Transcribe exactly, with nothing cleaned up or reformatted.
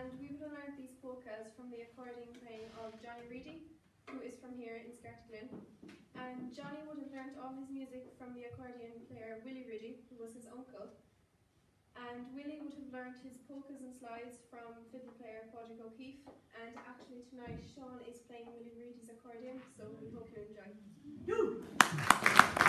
and we will learn these polkas from the accordion playing of Johnny Reedy, who is from here in Scartaglin. And Johnny would have learnt all his music from the accordion player Willie Reedy, who was his uncle. And Willie would have learnt his polkas and slides from fiddle player Padraig O'Keefe. And actually tonight Sean is playing Willie Reedy's accordion, so we hope you enjoy.